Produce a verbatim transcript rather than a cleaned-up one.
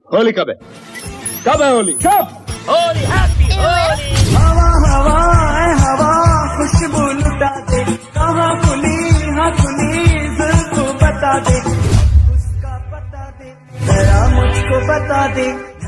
होली कब है? कब है होली? कब? होली हैप्पी होली। हवा हवा है हवा खुशबू लुटा दे, कहाँ खुली हाँ खुली दिल को बता दे, उसका पता दे जरा मुझको बता दे।